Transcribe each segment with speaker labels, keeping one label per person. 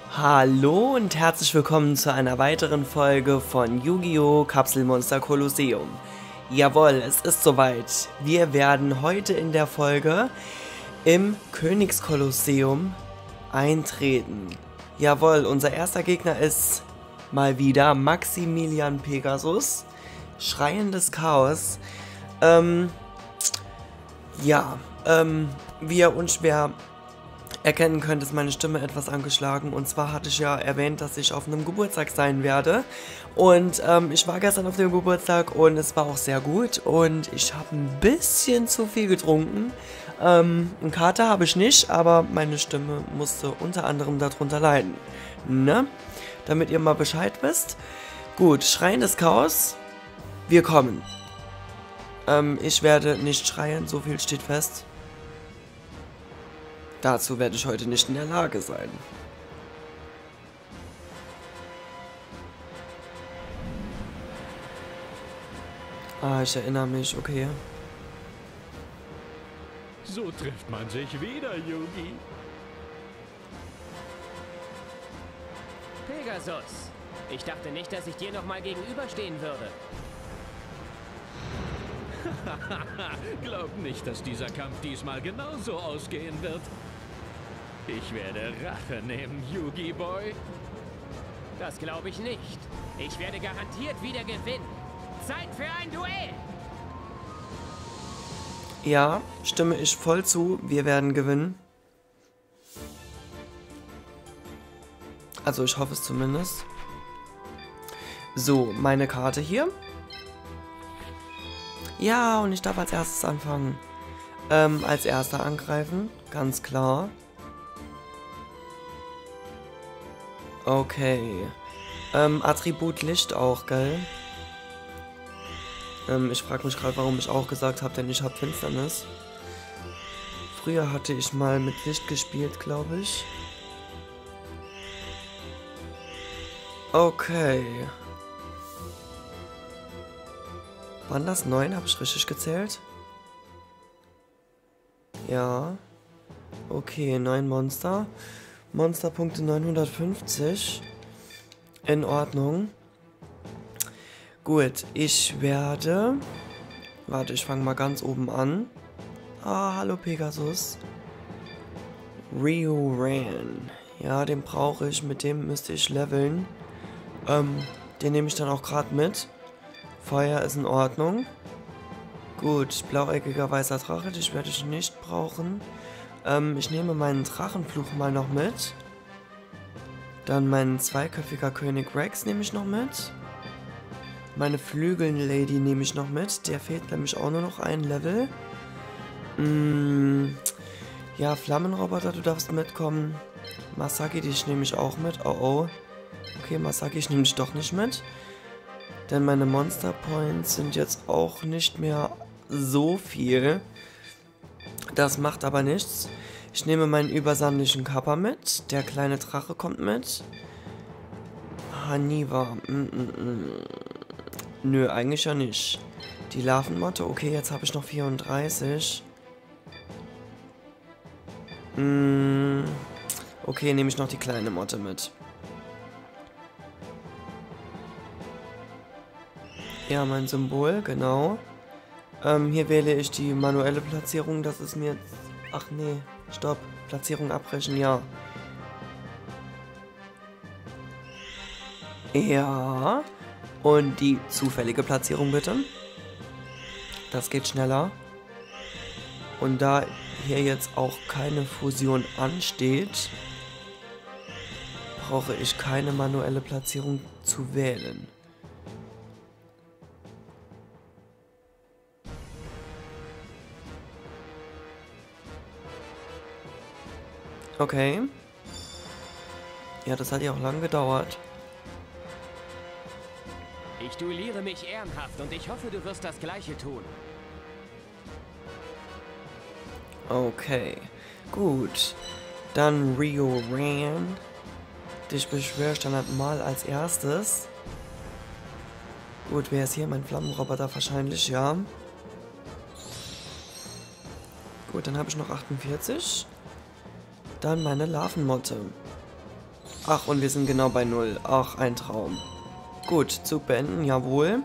Speaker 1: Hallo und herzlich willkommen zu einer weiteren Folge von Yu-Gi-Oh! Kapselmonster Kolosseum. Jawohl, es ist soweit. Wir werden heute in der Folge im Königskolosseum eintreten. Jawohl, unser erster Gegner ist mal wieder Maximilian Pegasus, schreiendes Chaos. Wie ihr unschwer erkennen könnt, ist meine Stimme etwas angeschlagen. Und zwar hatte ich ja erwähnt, dass ich auf einem Geburtstag sein werde. Und ich war gestern auf dem Geburtstag und es war auch sehr gut. Und ich habe ein bisschen zu viel getrunken. Einen Kater habe ich nicht, aber meine Stimme musste unter anderem darunter leiden. Ne? Damit ihr mal Bescheid wisst. Gut, schreiendes Chaos. Wir kommen. Ich werde nicht schreien, so viel steht fest. Dazu werde ich heute nicht in der Lage sein. Ah, ich erinnere mich, okay.
Speaker 2: So trifft man sich wieder, Yugi.
Speaker 3: Pegasus, ich dachte nicht, dass ich dir noch mal gegenüberstehen würde.
Speaker 2: Glaub nicht, dass dieser Kampf diesmal genauso ausgehen wird. Ich werde Rache nehmen, Yugi Boy.
Speaker 3: Das glaube ich nicht. Ich werde garantiert wieder gewinnen. Zeit für ein Duell!
Speaker 1: Ja, stimme ich voll zu. Wir werden gewinnen. Also ich hoffe es zumindest. So, meine Karte hier. Ja, und ich darf als erstes anfangen. Als erster angreifen, ganz klar. Okay. Attribut Licht auch, gell? Ich frage mich gerade, warum ich auch gesagt habe, denn ich habe Finsternis. Früher hatte ich mal mit Licht gespielt, glaube ich. Okay. Waren das 9? Habe ich richtig gezählt? Ja. Okay, 9 Monster. Monsterpunkte 950. In Ordnung. Gut, ich werde... Warte, ich fange mal ganz oben an. Ah, hallo Pegasus. Rio Ran. Ja, den brauche ich. Mit dem müsste ich leveln. Den nehme ich dann auch gerade mit. Feuer ist in Ordnung. Gut, blauäugiger weißer Drache, die werde ich nicht brauchen. Ich nehme meinen Drachenfluch mal noch mit. Dann mein zweiköpfiger König Rex nehme ich noch mit. Meine Flügeln-Lady nehme ich noch mit. Der fehlt nämlich auch nur noch ein Level. Ja, Flammenroboter, du darfst mitkommen. Masaki, dich nehme ich auch mit. Oh oh. Okay, Masaki, ich nehme dich doch nicht mit. Denn meine Monster Points sind jetzt auch nicht mehr so viel. Das macht aber nichts. Ich nehme meinen übersandlichen Kappa mit. Der kleine Drache kommt mit. Haniwa. Nö, eigentlich ja nicht. Die Larvenmotte. Okay, jetzt habe ich noch 34. Okay, nehme ich noch die kleine Motte mit. Ja, mein Symbol, genau. Hier wähle ich die manuelle Platzierung. Das ist mir jetzt... Ach nee, stopp. Platzierung abbrechen, ja. Ja. Und die zufällige Platzierung bitte. Das geht schneller. Und da hier jetzt auch keine Fusion ansteht, brauche ich keine manuelle Platzierung zu wählen. Okay. Ja, das hat ja auch lange gedauert.
Speaker 3: Ich duelliere mich ehrenhaft und ich hoffe, du wirst das Gleiche tun.
Speaker 1: Okay. Gut. Dann Rio Ran. Dich beschwöre ich dann halt mal als erstes. Gut, wer ist hier? Mein Flammenroboter wahrscheinlich, ja. Gut, dann habe ich noch 48. Dann meine Larvenmotte. Ach, und wir sind genau bei 0. Ach, ein Traum. Gut, Zug beenden, jawohl.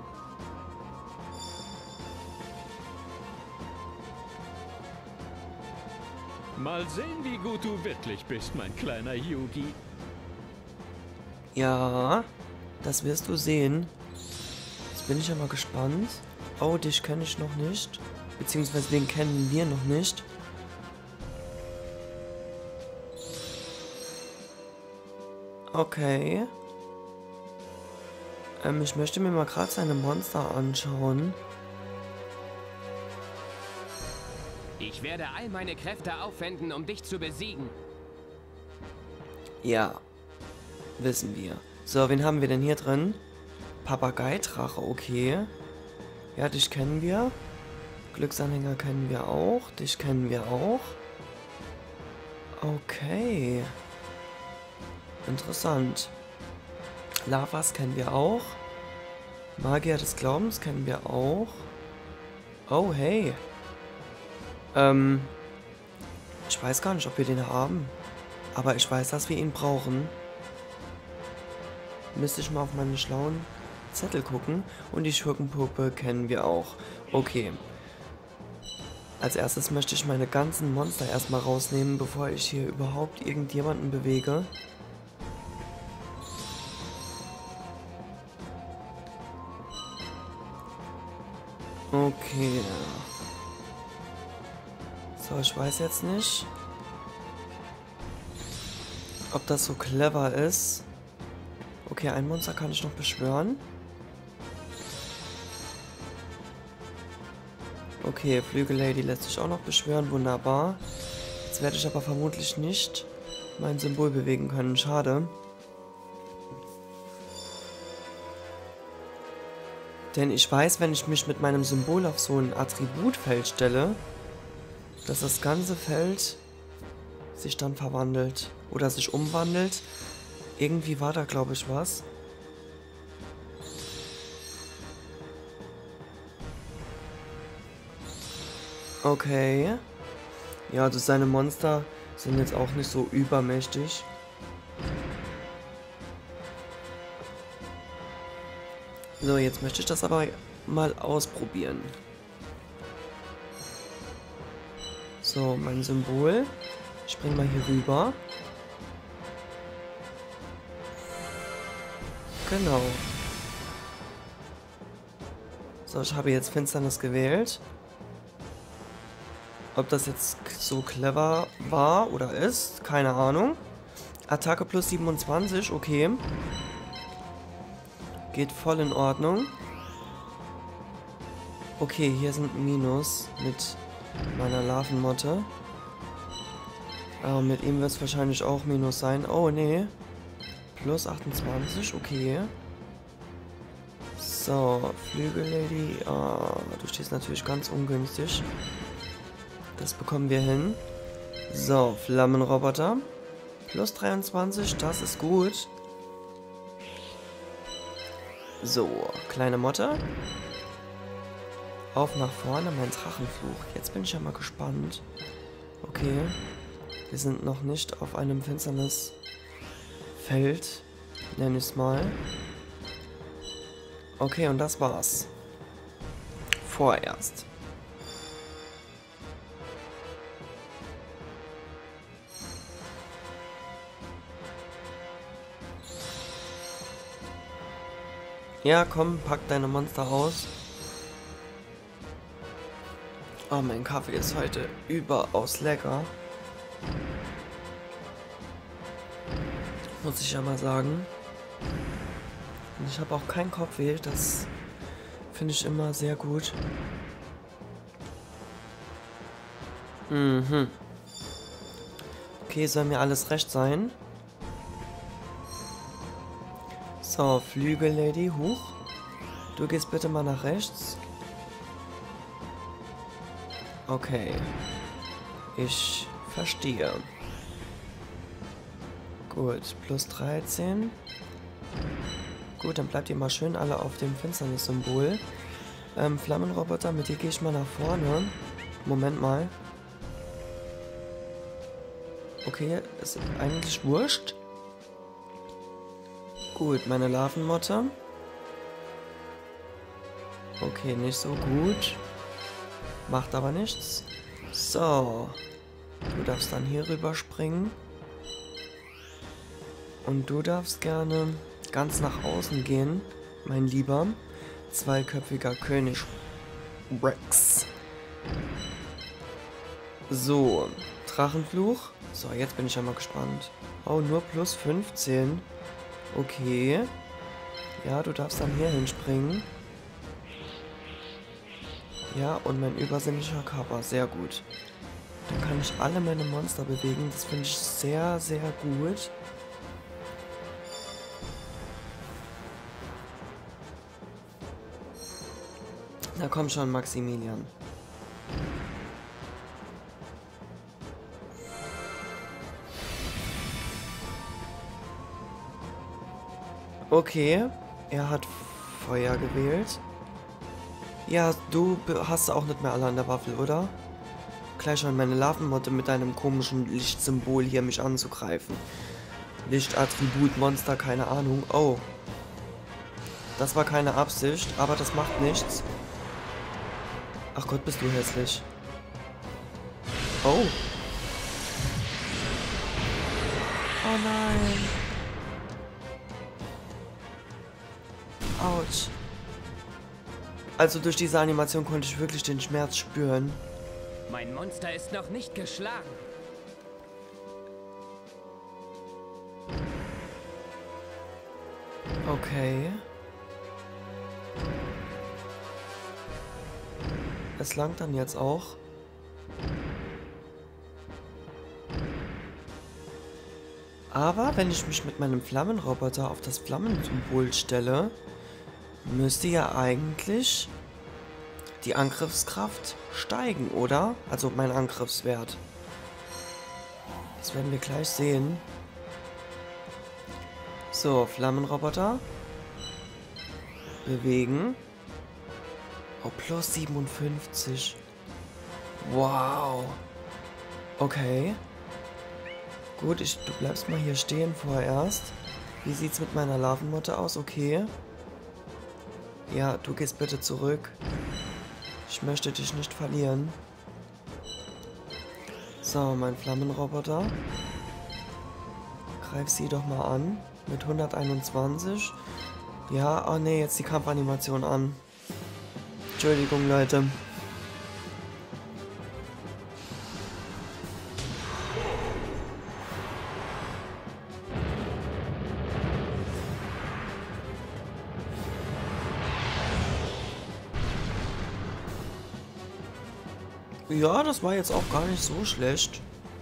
Speaker 2: Mal sehen, wie gut du wirklich bist, mein kleiner Yugi.
Speaker 1: Ja, das wirst du sehen. Jetzt bin ich aber gespannt. Oh, dich kenne ich noch nicht. Beziehungsweise den kennen wir noch nicht. Okay. Ich möchte mir mal gerade seine Monster anschauen.
Speaker 3: Ich werde all meine Kräfte aufwenden, um dich zu besiegen.
Speaker 1: Ja, wissen wir. So, wen haben wir denn hier drin? Papageidrache, okay. Ja, dich kennen wir. Glücksanhänger kennen wir auch. Dich kennen wir auch. Okay. Interessant. Lavas kennen wir auch. Magier des Glaubens kennen wir auch. Oh, hey. Ich weiß gar nicht, ob wir den haben. Aber ich weiß, dass wir ihn brauchen. Müsste ich mal auf meine schlauen Zettel gucken. Und die Schurkenpuppe kennen wir auch. Okay. Als erstes möchte ich meine ganzen Monster erstmal rausnehmen, bevor ich hier überhaupt irgendjemanden bewege. Okay. So, ich weiß jetzt nicht, ob das so clever ist. Okay, ein Monster kann ich noch beschwören. Okay, Flügellady lässt sich auch noch beschwören. Wunderbar. Jetzt werde ich aber vermutlich nicht mein Symbol bewegen können. Schade. Denn ich weiß, wenn ich mich mit meinem Symbol auf so ein Attributfeld stelle, dass das ganze Feld sich dann verwandelt oder sich umwandelt. Irgendwie war da, glaube ich, was. Okay. Ja, also seine Monster sind jetzt auch nicht so übermächtig. So, jetzt möchte ich das aber mal ausprobieren. So, mein Symbol. Ich bringe mal hier rüber. Genau. So, ich habe jetzt Finsternis gewählt. Ob das jetzt so clever war oder ist, keine Ahnung. Attacke plus 27, okay. Geht voll in Ordnung. Okay, hier sind Minus mit meiner Larvenmotte. Aber mit ihm wird es wahrscheinlich auch Minus sein. Oh, nee. Plus 28, okay. So, Flügellady. Du stehst natürlich ganz ungünstig. Das bekommen wir hin. So, Flammenroboter. Plus 23, das ist gut. So, kleine Motte. Auf nach vorne, mein Drachenfluch. Jetzt bin ich ja mal gespannt. Okay. Wir sind noch nicht auf einem Finsternisfeld. Nenn ich es mal. Okay, und das war's. Vorerst. Ja, komm, pack deine Monster aus. Oh, mein Kaffee ist heute überaus lecker. Muss ich ja mal sagen. Und ich habe auch kein Kopfweh, das finde ich immer sehr gut. Mhm. Okay, soll mir alles recht sein. So, Flügellady, hoch. Du gehst bitte mal nach rechts. Okay. Ich verstehe. Gut, plus 13. Gut, dann bleibt ihr mal schön alle auf dem Finsternis-Symbol. Flammenroboter, mit dir gehe ich mal nach vorne. Moment mal. Okay, ist eigentlich wurscht. Gut, meine Larvenmotte. Okay, nicht so gut. Macht aber nichts. So. Du darfst dann hier rüber springen. Und du darfst gerne ganz nach außen gehen, mein Lieber. Zweiköpfiger König Rex. So, Drachenfluch. So, jetzt bin ich ja mal gespannt. Oh, nur plus 15. Okay. Ja, du darfst dann hier hinspringen. Ja, und mein übersinnlicher Körper. Sehr gut. Dann kann ich alle meine Monster bewegen. Das finde ich sehr, sehr gut. Na komm schon, Maximilian. Okay, er hat Feuer gewählt. Ja, du hast auch nicht mehr alle an der Waffel, oder? Gleich schon meine Larvenmotte mit deinem komischen Lichtsymbol hier mich anzugreifen. Lichtattribut, keine Ahnung. Oh. Das war keine Absicht, aber das macht nichts. Ach Gott, bist du hässlich. Oh. Oh nein. Autsch. Also durch diese Animation konnte ich wirklich den Schmerz spüren.
Speaker 3: Mein Monster ist noch nicht geschlagen.
Speaker 1: Okay. Es langt dann jetzt auch. Aber wenn ich mich mit meinem Flammenroboter auf das Flammensymbol stelle, müsste ja eigentlich die Angriffskraft steigen, oder? Also mein Angriffswert. Das werden wir gleich sehen. So, Flammenroboter. Bewegen. Oh, plus 57. Wow. Okay. Gut, du bleibst mal hier stehen vorerst. Wie sieht's mit meiner Larvenmotte aus? Okay. Ja, du gehst bitte zurück. Ich möchte dich nicht verlieren. So, mein Flammenroboter. Greif sie doch mal an. Mit 121. Ja, oh ne, jetzt die Kampfanimation an. Entschuldigung, Leute. Ja, das war jetzt auch gar nicht so schlecht.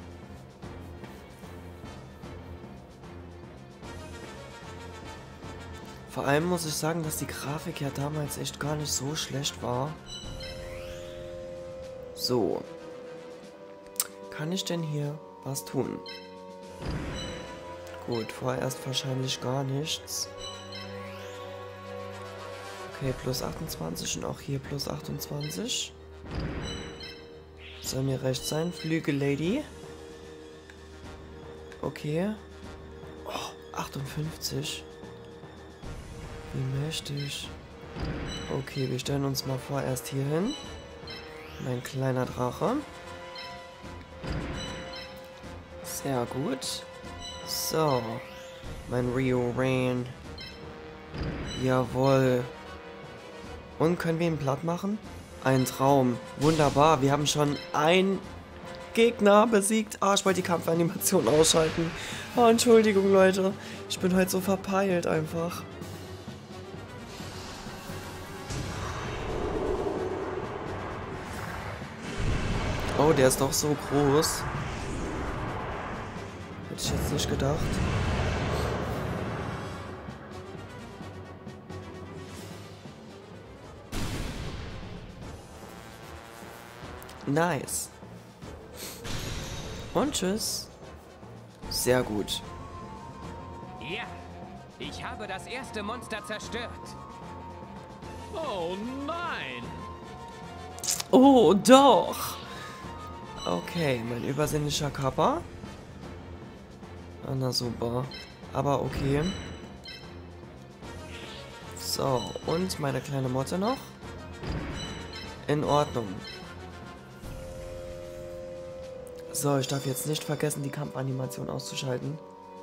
Speaker 1: Vor allem muss ich sagen, dass die Grafik ja damals echt gar nicht so schlecht war. So. Kann ich denn hier was tun? Gut, vorerst wahrscheinlich gar nichts. Okay, plus 28 und auch hier plus 28. Soll mir recht sein. Flügel-Lady. Okay. Oh, 58. Wie mächtig. Okay, wir stellen uns mal vorerst hier hin. Mein kleiner Drache. Sehr gut. So. Mein Rio Rain. Jawohl. Und können wir ihn platt machen? Ein Traum. Wunderbar. Wir haben schon einen Gegner besiegt. Ah, ich wollte die Kampfanimation ausschalten. Oh, Entschuldigung, Leute. Ich bin heute so verpeilt einfach. Oh, der ist doch so groß. Hätte ich jetzt nicht gedacht. Nice. Und tschüss. Sehr gut.
Speaker 3: Ja, ich habe das erste Monster zerstört.
Speaker 2: Oh nein!
Speaker 1: Oh, doch. Okay, mein übersinnlicher Körper. Ah, na super. Aber okay. So, und meine kleine Motte noch. In Ordnung. So, ich darf jetzt nicht vergessen, die Kampfanimation auszuschalten.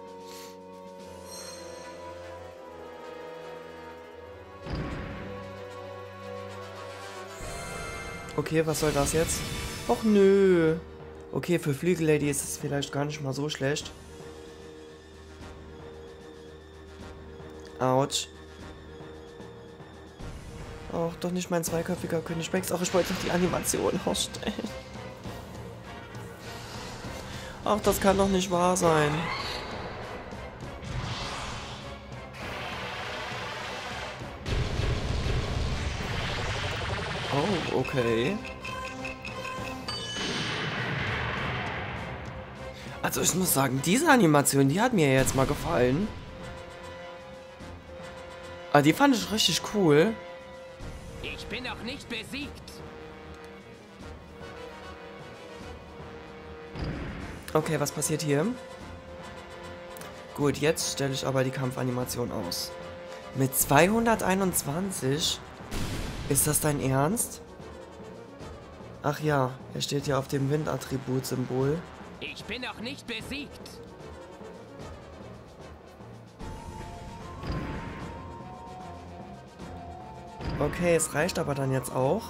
Speaker 1: Okay, was soll das jetzt? Och nö. Okay, für Flügellady ist es vielleicht gar nicht mal so schlecht. Autsch. Ach, doch nicht mein zweiköpfiger König Rex. Ach, ich wollte doch die Animation ausstellen. Ach, das kann doch nicht wahr sein. Oh, okay. Also ich muss sagen, diese Animation, die hat mir jetzt mal gefallen. Ah, die fand ich richtig cool.
Speaker 3: Ich bin noch nicht besiegt.
Speaker 1: Okay, was passiert hier? Gut, jetzt stelle ich aber die Kampfanimation aus. Mit 221? Ist das dein Ernst? Ach ja, er steht ja auf dem Windattribut-Symbol.
Speaker 3: Ich bin noch nicht besiegt.
Speaker 1: Okay, es reicht aber dann jetzt auch.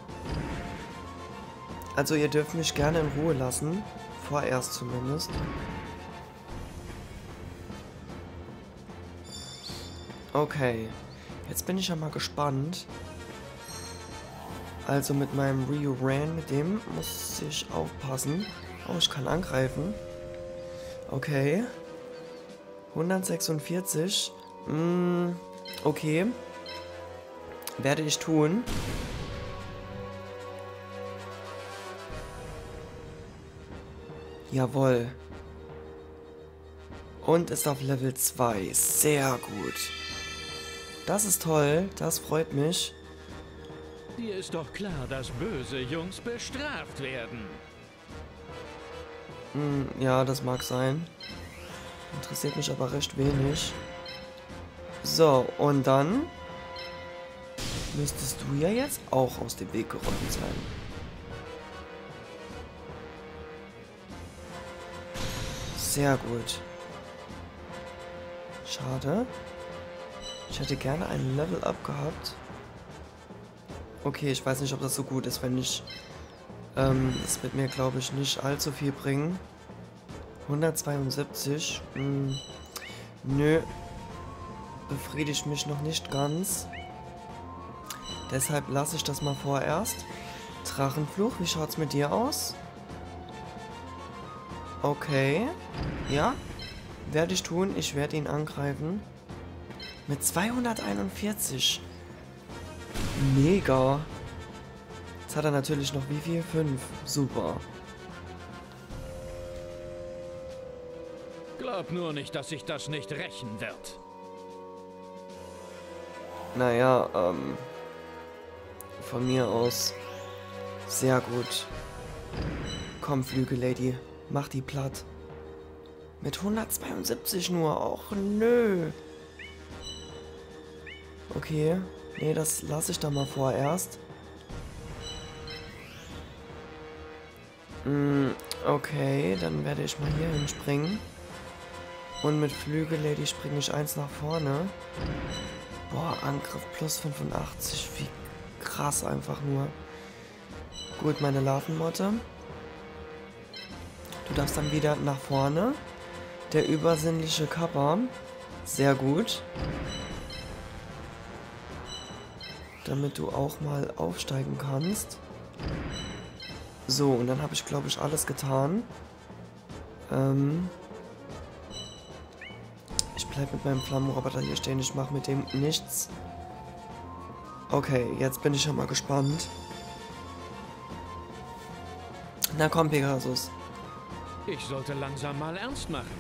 Speaker 1: Also ihr dürft mich gerne in Ruhe lassen. Vorerst zumindest. Okay. Jetzt bin ich ja mal gespannt. Also mit meinem Ryu Ran, mit dem muss ich aufpassen. Oh, ich kann angreifen. Okay. 146. Okay. Werde ich tun. Jawohl. Und ist auf Level 2. Sehr gut. Das ist toll. Das freut mich.
Speaker 2: Dir ist doch klar, dass böse Jungs bestraft werden.
Speaker 1: Ja, das mag sein. Interessiert mich aber recht wenig. So, und dann müsstest du ja jetzt auch aus dem Weg geräumt sein. Sehr gut. Schade. Ich hätte gerne ein Level-Up gehabt. Okay, ich weiß nicht, ob das so gut ist, wenn ich... das wird mir, glaube ich, nicht allzu viel bringen. 172. Nö. Befriedigt mich noch nicht ganz. Deshalb lasse ich das mal vorerst. Drachenfluch, wie schaut's mit dir aus? Okay. Ja. Werde ich tun. Ich werde ihn angreifen. Mit 241. Mega. Jetzt hat er natürlich noch wie viel? 5. Super.
Speaker 2: Glaub nur nicht, dass sich das nicht rächen wird.
Speaker 1: Naja, von mir aus. Sehr gut. Komm, Flügellady. Mach die platt. Mit 172 nur. Och, nö. Okay. Nee, das lasse ich da mal vorerst. Okay, dann werde ich mal hier hinspringen. Und mit Flügellady springe ich 1 nach vorne. Boah, Angriff plus 85. Wie krass einfach nur. Gut, meine Larvenmotte. Du darfst dann wieder nach vorne. Der übersinnliche Kappa. Sehr gut. Damit du auch mal aufsteigen kannst. So, und dann habe ich, glaube ich, alles getan. Ich bleibe mit meinem Flammenroboter hier stehen. Ich mache mit dem nichts. Okay, jetzt bin ich schon mal gespannt. Na komm, Pegasus.
Speaker 2: Ich sollte langsam mal ernst machen.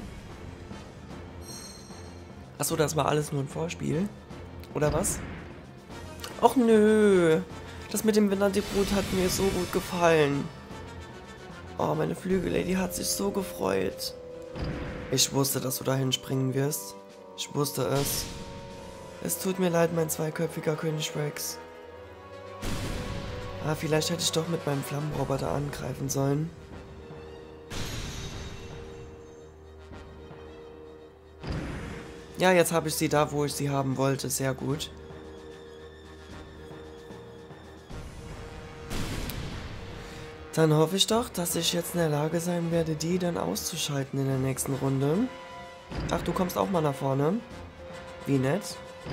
Speaker 1: Achso, das war alles nur ein Vorspiel. Oder was? Och nö. Das mit dem Windattribut hat mir so gut gefallen. Oh, meine Flügellady hat sich so gefreut. Ich wusste, dass du dahin springen wirst. Ich wusste es. Es tut mir leid, mein zweiköpfiger König Rex. Ah, vielleicht hätte ich doch mit meinem Flammenroboter angreifen sollen. Ja, jetzt habe ich sie da, wo ich sie haben wollte. Sehr gut. Dann hoffe ich doch, dass ich jetzt in der Lage sein werde, die dann auszuschalten in der nächsten Runde. Ach, du kommst auch mal nach vorne. Wie nett.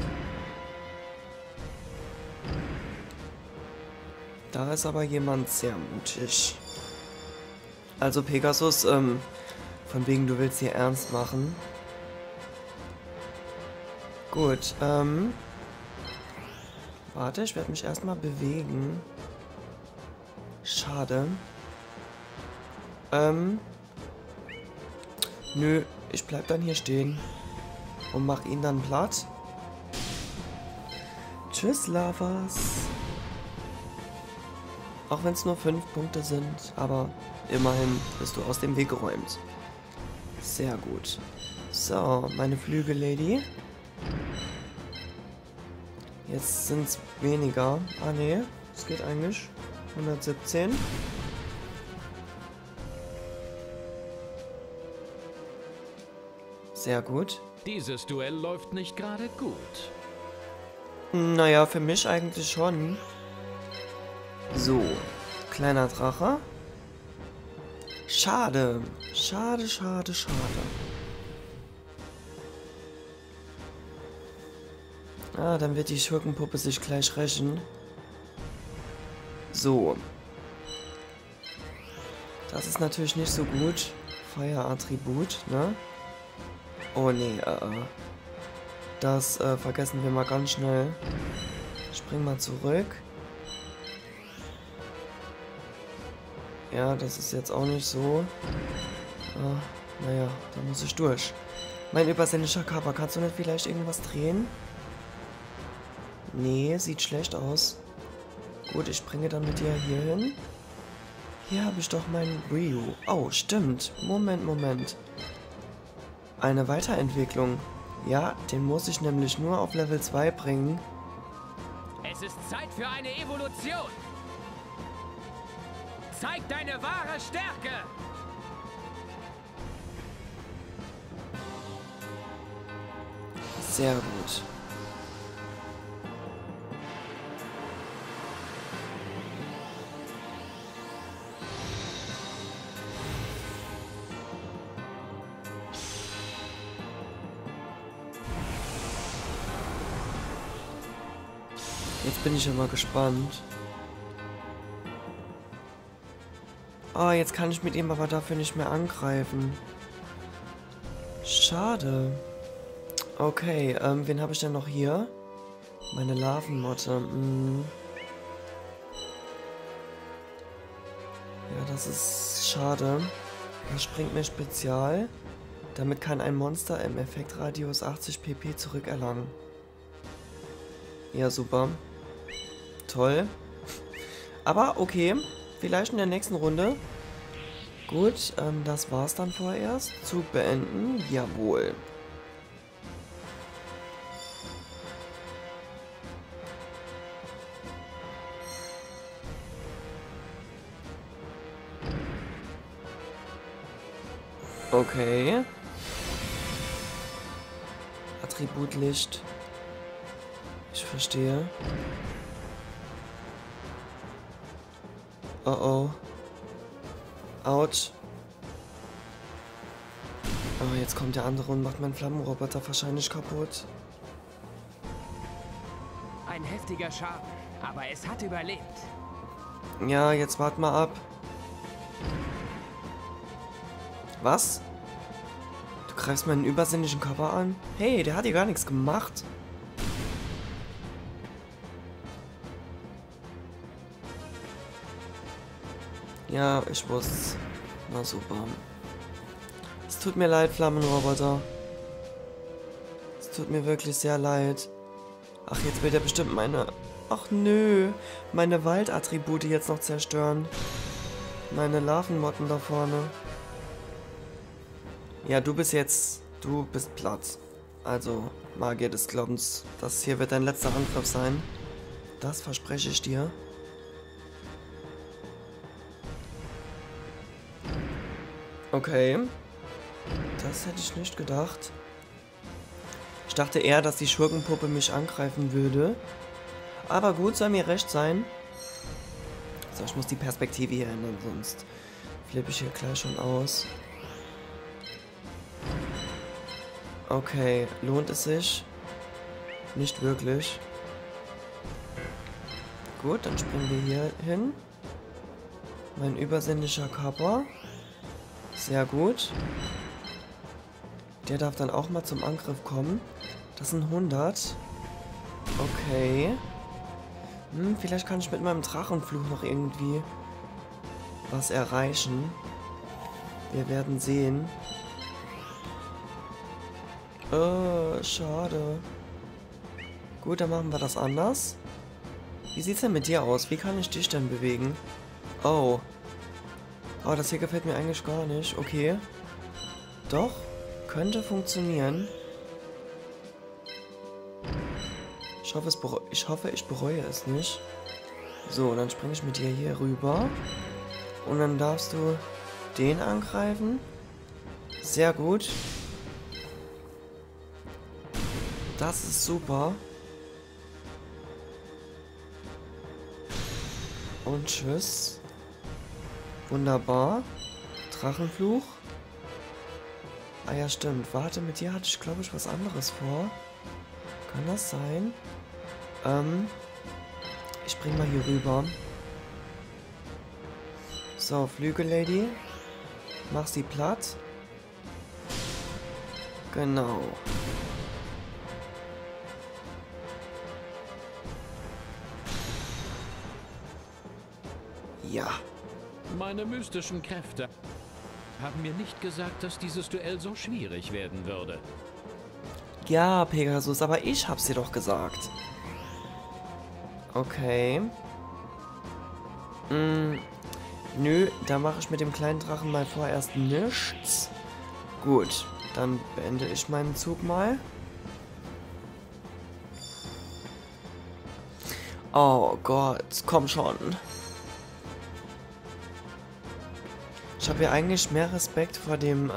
Speaker 1: Da ist aber jemand sehr mutig. Also Pegasus, von wegen du willst hier ernst machen. Gut, warte, ich werde mich erstmal bewegen. Schade. Nö, ich bleib dann hier stehen. Und mach ihn dann platt. Tschüss, Lavas. Auch wenn es nur 5 Punkte sind, aber immerhin bist du aus dem Weg geräumt. Sehr gut. So, meine Flügellady. Jetzt sind es weniger. Ah, nee, es geht eigentlich. 117. Sehr gut.
Speaker 2: Dieses Duell läuft nicht gerade gut.
Speaker 1: Naja, für mich eigentlich schon. So, kleiner Drache. Schade. Schade, schade, schade. Ah, dann wird die Schurkenpuppe sich gleich rächen. So. Das ist natürlich nicht so gut. Feuerattribut, ne? Oh nee, das vergessen wir mal ganz schnell. Spring mal zurück. Ja, das ist jetzt auch nicht so. Naja, da muss ich durch. Mein übersinnlicher Körper, kannst du nicht vielleicht irgendwas drehen? Nee, sieht schlecht aus. Gut, ich springe dann mit dir hier hin. Hier habe ich doch meinen Ryu. Oh, stimmt. Moment. Eine Weiterentwicklung. Ja, den muss ich nämlich nur auf Level 2 bringen.
Speaker 3: Es ist Zeit für eine Evolution. Zeig deine wahre Stärke.
Speaker 1: Sehr gut. Jetzt bin ich ja mal gespannt. Ah, jetzt kann ich mit ihm aber dafür nicht mehr angreifen. Schade. Okay, wen habe ich denn noch hier? Meine Larvenmotte. Ja, das ist schade. Das springt mir Spezial. Damit kann ein Monster im Effektradius 80 pp zurückerlangen. Ja, super. Toll. Aber okay, vielleicht in der nächsten Runde. Gut, das war's dann vorerst. Zug beenden. Jawohl. Okay. Attribut Licht. Ich verstehe. Oh oh. Autsch. Oh, jetzt kommt der andere und macht meinen Flammenroboter wahrscheinlich kaputt.
Speaker 3: Ein heftiger Schaden, aber es hat überlebt.
Speaker 1: Ja, jetzt wart mal ab. Was? Du greifst meinen übersinnlichen Körper an? Hey, der hat hier gar nichts gemacht. Ja, ich wusste. Na super. Es tut mir leid, Flammenroboter. Es tut mir wirklich sehr leid. Ach, jetzt will der bestimmt meine... Ach nö. Meine Waldattribute jetzt noch zerstören. Meine Larvenmotten da vorne. Ja, du bist platt. Also, Magier des Glaubens, das hier wird dein letzter Angriff sein. Das verspreche ich dir. Okay. Das hätte ich nicht gedacht. Ich dachte eher, dass die Schurkenpuppe mich angreifen würde. Aber gut, soll mir recht sein. So, ich muss die Perspektive hier ändern, sonst flippe ich hier gleich schon aus. Okay, lohnt es sich? Nicht wirklich. Gut, dann springen wir hier hin. Mein übersinnlicher Kappa. Sehr gut. Der darf dann auch mal zum Angriff kommen. Das sind 100. Okay. Vielleicht kann ich mit meinem Drachenfluch noch irgendwie was erreichen. Wir werden sehen. Schade. Gut, dann machen wir das anders. Wie sieht's denn mit dir aus? Wie kann ich dich denn bewegen? Oh. Oh, das hier gefällt mir eigentlich gar nicht. Okay. Doch. Könnte funktionieren. Ich hoffe, ich bereue es nicht. So, dann springe ich mit dir hier rüber. Und dann darfst du den angreifen. Sehr gut. Das ist super. Und tschüss. Wunderbar. Drachenfluch. Ah ja, stimmt. Warte, mit dir hatte ich, glaube ich, was anderes vor. Kann das sein? Ich spring mal hier rüber. So, Flügellady. Mach sie platt. Genau. Ja.
Speaker 2: Meine mystischen Kräfte haben mir nicht gesagt, dass dieses Duell so schwierig werden würde.
Speaker 1: Ja, Pegasus, aber ich hab's dir doch gesagt. Okay. Nö, da mache ich mit dem kleinen Drachen mal vorerst nichts. Gut, dann beende ich meinen Zug mal. Oh Gott, komm schon. Ich habe ja eigentlich mehr Respekt vor dem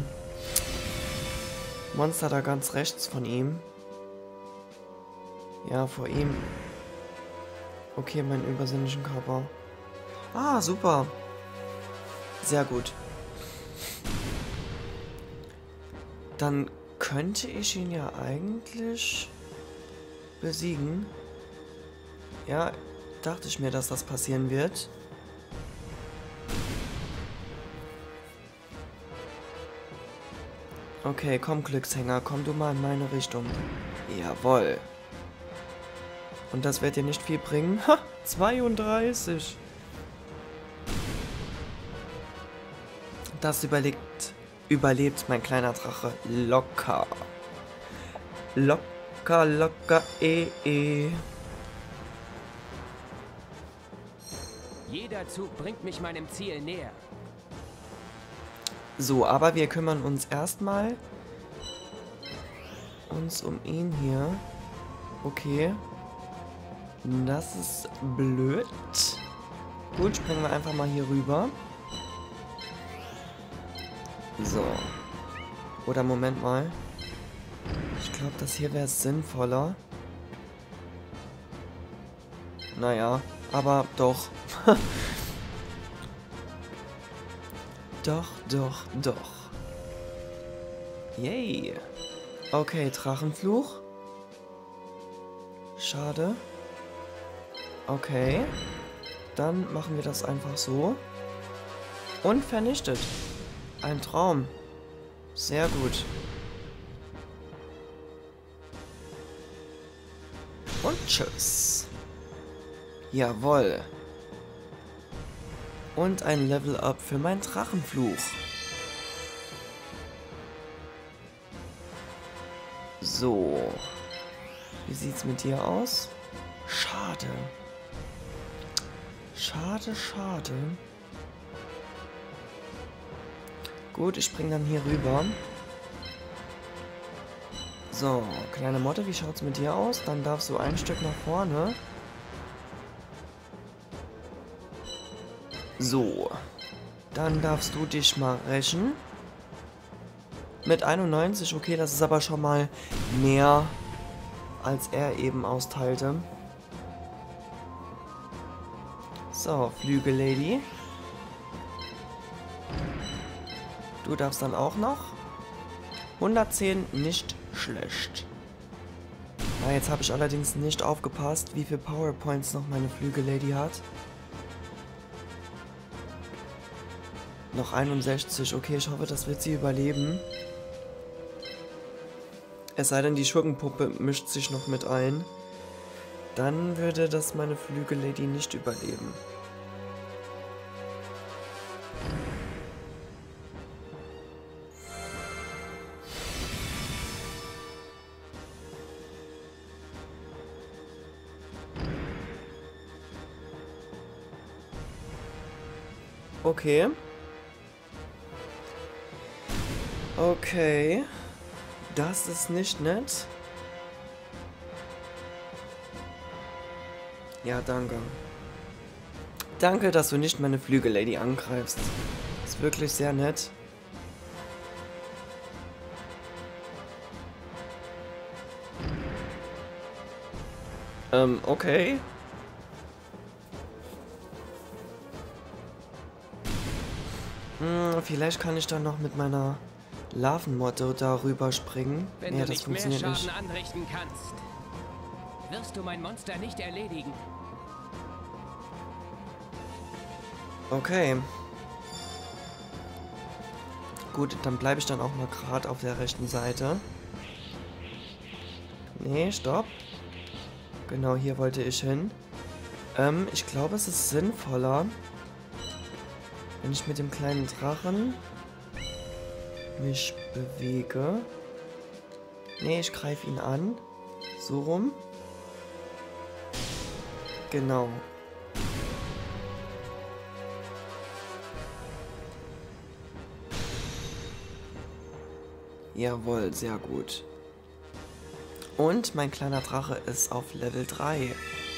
Speaker 1: Monster da ganz rechts von ihm. Ja, vor ihm. Okay, meinen übersinnlichen Körper. Ah, super. Sehr gut. Dann könnte ich ihn ja eigentlich besiegen. Ja, dachte ich mir, dass das passieren wird. Okay, komm Glückshänger, komm du mal in meine Richtung. Jawohl. Und das wird dir nicht viel bringen. Ha, 32. Das überlebt mein kleiner Drache locker. Locker, locker,
Speaker 3: Jeder Zug bringt mich meinem Ziel näher.
Speaker 1: So, aber wir kümmern uns erstmal um ihn hier. Okay. Das ist blöd. Gut, springen wir einfach mal hier rüber. So. Oder Moment mal. Ich glaube, das hier wäre sinnvoller. Naja, aber doch. Doch, doch, doch. Yay. Okay, Drachenfluch. Schade. Okay. Dann machen wir das einfach so. Und vernichtet. Ein Traum. Sehr gut. Und tschüss. Jawohl. Und ein Level-Up für meinen Drachenfluch. So. Wie sieht's mit dir aus? Schade. Schade, schade. Gut, ich spring dann hier rüber. So, kleine Motte, wie schaut's mit dir aus? Dann darfst du ein Stück nach vorne. So. Dann darfst du dich mal rächen. Mit 91, okay, das ist aber schon mal mehr, als er eben austeilte. So, Flügellady. Du darfst dann auch noch. 110, nicht schlecht. Ja, jetzt habe ich allerdings nicht aufgepasst, wie viel Powerpoints noch meine Flügellady hat. Noch 61. Okay, ich hoffe, das wird sie überleben. Es sei denn, die Schurkenpuppe mischt sich noch mit ein. Dann würde das meine Flügellady nicht überleben. Okay. Okay. Das ist nicht nett. Ja, danke. Danke, dass du nicht meine Flügellady angreifst. Ist wirklich sehr nett. Okay. Vielleicht kann ich dann noch mit meiner Larvenmotte darüber springen.
Speaker 3: Wenn
Speaker 1: Nee,
Speaker 3: du
Speaker 1: das
Speaker 3: nicht mehr
Speaker 1: funktioniert
Speaker 3: Schaden
Speaker 1: nicht.
Speaker 3: anrichten kannst, wirst du mein Monster nicht erledigen.
Speaker 1: Okay. Gut, dann bleibe ich dann auch mal gerade auf der rechten Seite. Nee, stopp. Genau, hier wollte ich hin. Ich glaube, es ist sinnvoller, wenn ich mit dem kleinen Drachen mich bewege. Nee, ich greife ihn an. So rum. Genau. Jawohl, sehr gut. Und mein kleiner Drache ist auf Level 3.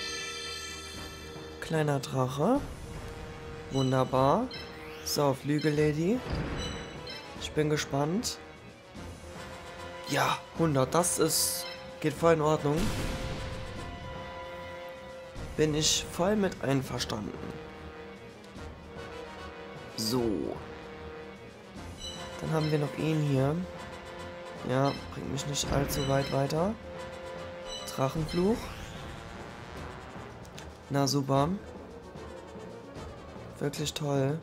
Speaker 1: Kleiner Drache. Wunderbar. So, Flügellady. Ich bin gespannt. Ja, 100. Das ist... geht voll in Ordnung. Bin ich voll mit einverstanden. So. Dann haben wir noch ihn hier. Ja, bringt mich nicht allzu weit weiter. Drachenfluch. Na super. Wirklich toll.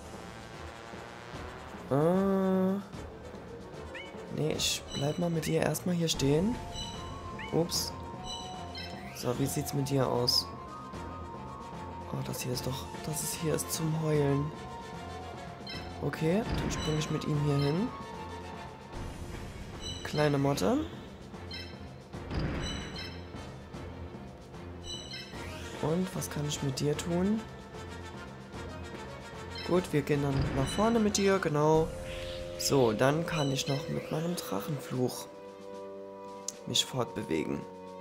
Speaker 1: Nee, ich bleib mal mit dir erstmal hier stehen. Ups. So, wie sieht's mit dir aus? Oh, das hier ist doch... das ist hier ist zum Heulen. Okay, dann springe ich mit ihm hier hin. Kleine Motte. Und was kann ich mit dir tun? Gut, wir gehen dann nach vorne mit dir, genau. So, dann kann ich noch mit meinem Drachenfluch mich fortbewegen.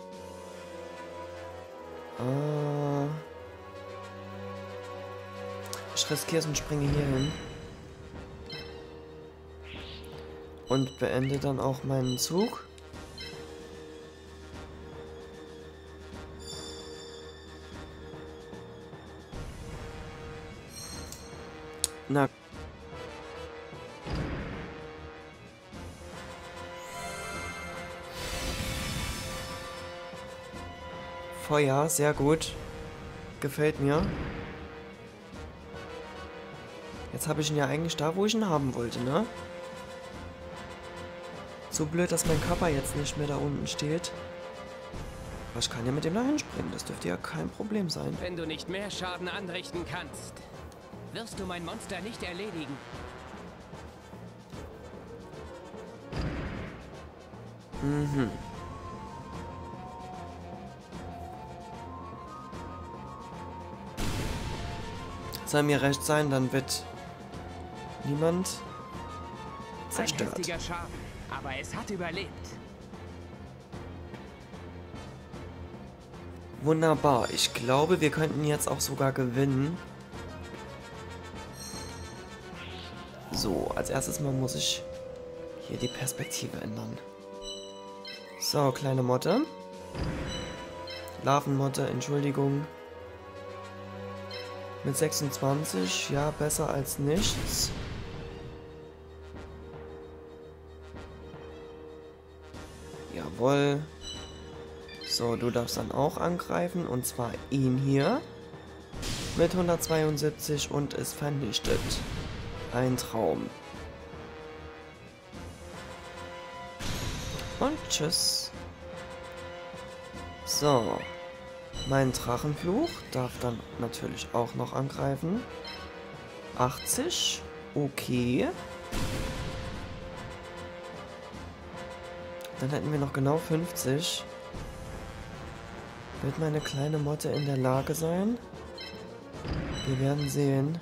Speaker 1: Ich riskiere es und springe hier hin. Und beende dann auch meinen Zug. Na. Feuer, sehr gut. Gefällt mir. Jetzt habe ich ihn ja eigentlich da, wo ich ihn haben wollte, ne? So blöd, dass mein Körper jetzt nicht mehr da unten steht. Aber ich kann ja mit dem da hinspringen. Das dürfte ja kein Problem sein.
Speaker 3: Wenn du nicht mehr Schaden anrichten kannst, wirst du mein Monster nicht erledigen.
Speaker 1: Mhm. Soll mir recht sein, dann wird niemand
Speaker 3: Ein
Speaker 1: zerstört.
Speaker 3: heftiger Schaden, aber es hat überlebt.
Speaker 1: Wunderbar. Ich glaube, wir könnten jetzt auch sogar gewinnen. So, als erstes mal muss ich hier die Perspektive ändern. So, kleine Motte. Larvenmotte, Entschuldigung. Mit 26, ja, besser als nichts. Jawohl. So, du darfst dann auch angreifen, und zwar ihn hier. Mit 172 und ist vernichtet. Ein Traum. Und tschüss. So. Mein Drachenfluch darf dann natürlich auch noch angreifen. 80. Okay. Dann hätten wir noch genau 50. Wird meine kleine Motte in der Lage sein? Wir werden sehen.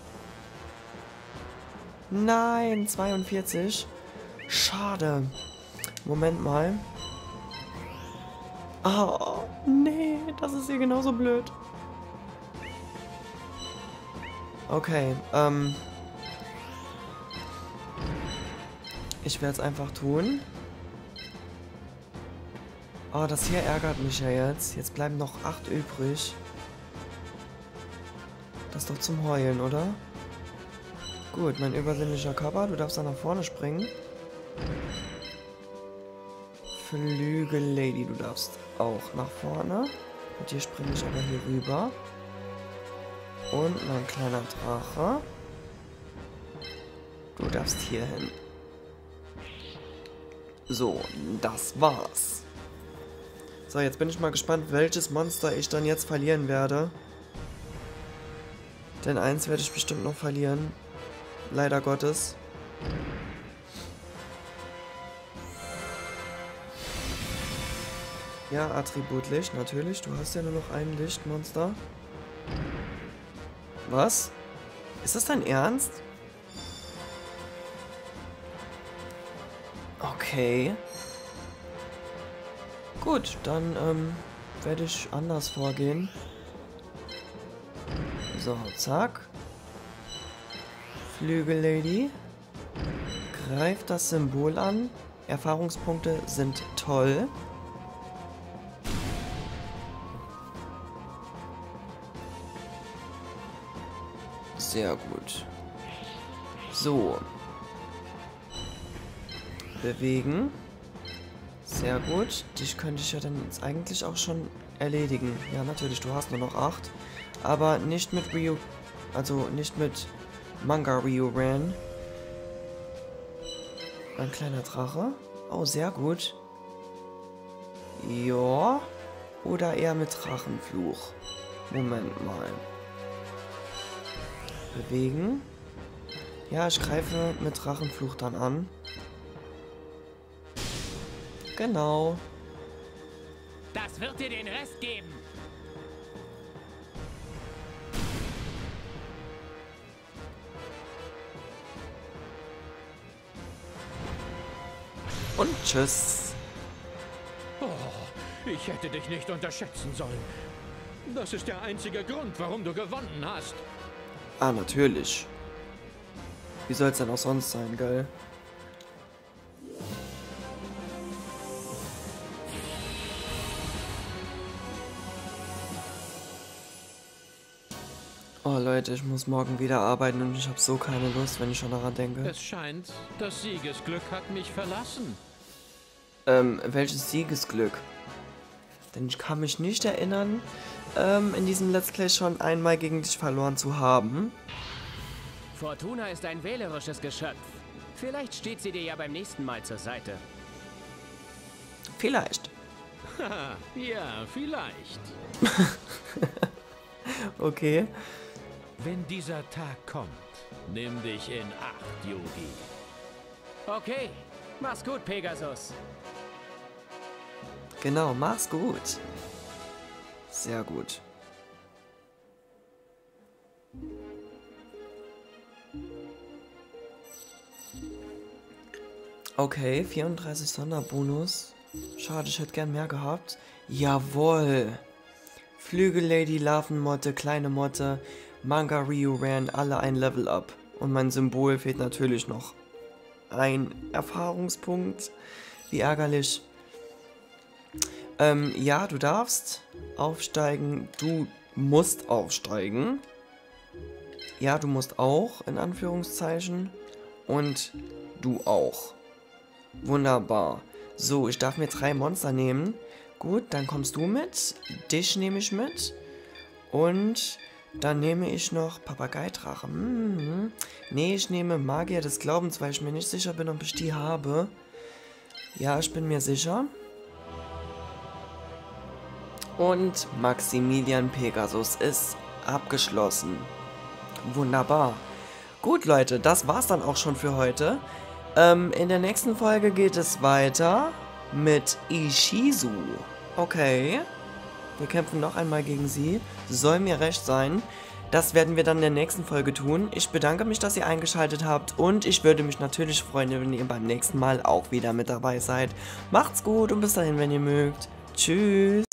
Speaker 1: Nein, 42. Schade. Moment mal. Oh, nee, das ist hier genauso blöd. Okay, ich werde es einfach tun. Oh, das hier ärgert mich ja jetzt. Jetzt bleiben noch 8 übrig. Das ist doch zum Heulen, oder? Gut, mein übersinnlicher Körper, du darfst da nach vorne springen. Flügel-Lady, du darfst auch nach vorne. Und hier springe ich aber hier rüber. Und mein kleiner Drache. Du darfst hier hin. So, das war's. So, jetzt bin ich mal gespannt, welches Monster ich dann jetzt verlieren werde. Denn eins werde ich bestimmt noch verlieren. Leider Gottes. Ja, Attribut Licht, natürlich. Du hast ja nur noch ein Lichtmonster. Was? Ist das dein Ernst? Okay. Gut, dann werde ich anders vorgehen. So, zack. Flügel-Lady. Greift das Symbol an. Erfahrungspunkte sind toll. Sehr gut. So. Bewegen. Sehr gut. Dich könnte ich ja dann jetzt eigentlich auch schon erledigen. Ja, natürlich, du hast nur noch 8. Aber nicht mit Ryu... Also nicht mit Manga Ryu Ran. Ein kleiner Drache. Oh, sehr gut. Ja. Oder eher mit Drachenfluch. Moment mal. Bewegen. Ja, ich greife mit Drachenfluch dann an. Genau.
Speaker 3: Das wird dir den Rest geben.
Speaker 1: Und tschüss.
Speaker 2: Oh, ich hätte dich nicht unterschätzen sollen. Das ist der einzige Grund, warum du gewonnen hast.
Speaker 1: Ah, natürlich. Wie soll es denn auch sonst sein, gell? Oh Leute, ich muss morgen wieder arbeiten und ich habe so keine Lust, wenn ich schon daran denke.
Speaker 2: Es scheint, das Siegesglück hat mich verlassen.
Speaker 1: Welches Siegesglück? Denn ich kann mich nicht erinnern, in diesem Let's Play schon einmal gegen dich verloren zu haben.
Speaker 3: Fortuna ist ein wählerisches Geschöpf. Vielleicht steht sie dir ja beim nächsten Mal zur Seite.
Speaker 1: Vielleicht.
Speaker 2: Haha, ja, vielleicht.
Speaker 1: Okay.
Speaker 2: Wenn dieser Tag kommt, nimm dich in Acht, Yugi.
Speaker 3: Okay, mach's gut, Pegasus.
Speaker 1: Genau, mach's gut. Sehr gut. Okay, 34 Sonderbonus. Schade, ich hätte gern mehr gehabt. Jawohl. Flügellady, Larvenmotte, kleine Motte, Manga Ryuran, alle ein Level up. Und mein Symbol fehlt natürlich noch. Ein Erfahrungspunkt. Wie ärgerlich. Ja, du darfst aufsteigen. Du musst aufsteigen. Ja, du musst auch, in Anführungszeichen. Und du auch. Wunderbar. So, ich darf mir 3 Monster nehmen. Gut, dann kommst du mit. Dich nehme ich mit. Und dann nehme ich noch Papageidrache. Nee, ich nehme Magier des Glaubens, weil ich mir nicht sicher bin, ob ich die habe. Ja, ich bin mir sicher. Und Maximilian Pegasus ist abgeschlossen. Wunderbar. Gut, Leute, das war's dann auch schon für heute. In der nächsten Folge geht es weiter mit Ishizu. Okay. Wir kämpfen noch einmal gegen sie. Soll mir recht sein. Das werden wir dann in der nächsten Folge tun. Ich bedanke mich, dass ihr eingeschaltet habt. Und ich würde mich natürlich freuen, wenn ihr beim nächsten Mal auch wieder mit dabei seid. Macht's gut und bis dahin, wenn ihr mögt. Tschüss.